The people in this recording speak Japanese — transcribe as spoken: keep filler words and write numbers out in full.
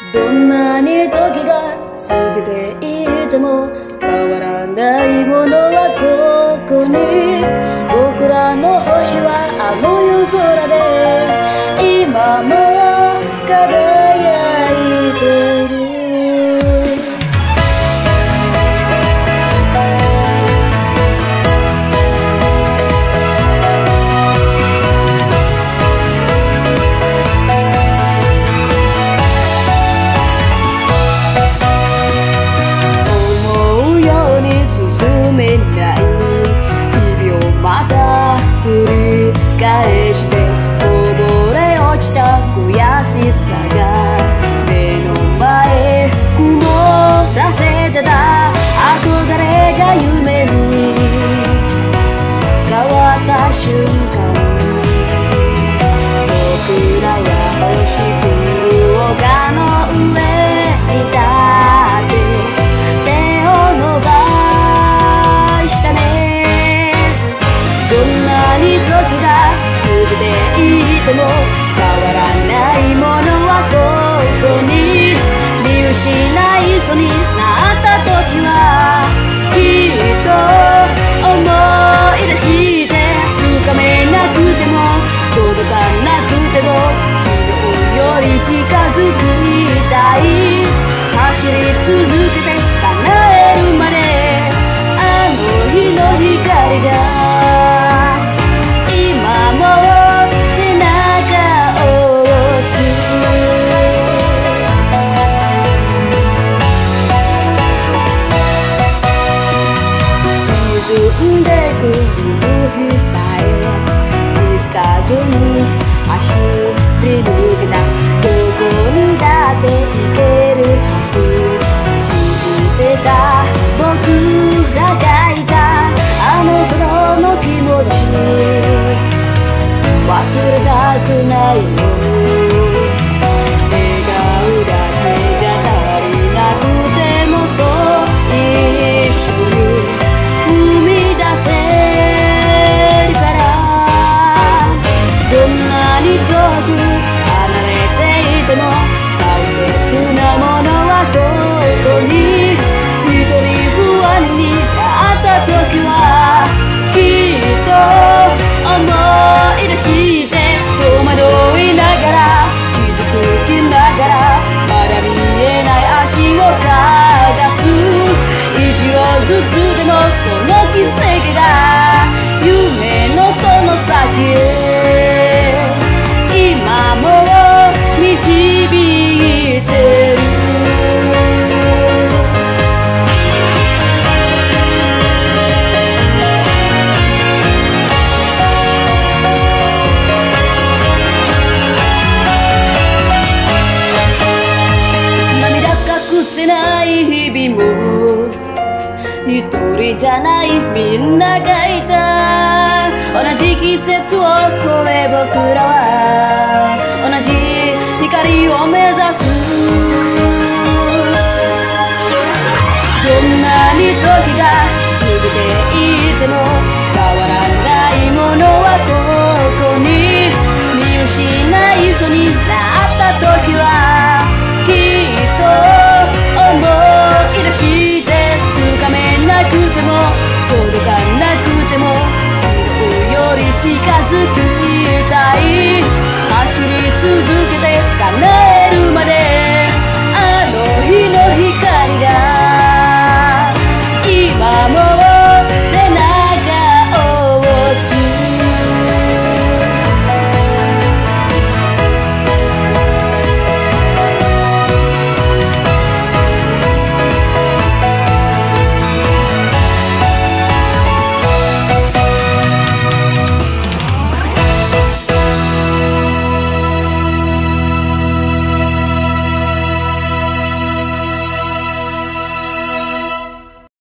どんなに時が過ぎていても変わらないものはここに。僕らの星はあの夜空で今も輝いている。進めない日々をまた繰り返してこぼれ落ちた悔しさが目の前曇らせてた憧れが夢に変わった瞬間、僕らは星降る丘の上に立って手を伸ばしたね。どんなに時が過ぎていても変わらないものはここに。見失いそうになった時はきっと思い出して掴めなくても届かなくても昨日より近づきたい。走り続けて叶えるまであの日の光が今も背中を押す。沈んでく夕日さえ気づかずに走り抜けた。どこにだって行けるはず信じてた僕らがいたあの頃の気持ち忘れたくないよ。笑顔だけじゃ足りなくてもそう一緒に踏み出せるから。どんなに遠く離れていても大切なものはここに。一人不安になった時はきっと思い出して戸惑いながら傷つきながらまだ見えない足を探す。一秒ずつでもその奇跡が夢のその先へ今も導いてる。涙隠せない日々も一人じゃないみんながいた。同じ季節を越え僕らは同じ光を目指す。どんなに時が過ぎていても変わらないものはここに。見失いそうになった時はきっと思い出して掴めなくても届かなくても昨日より近づきたい。走り続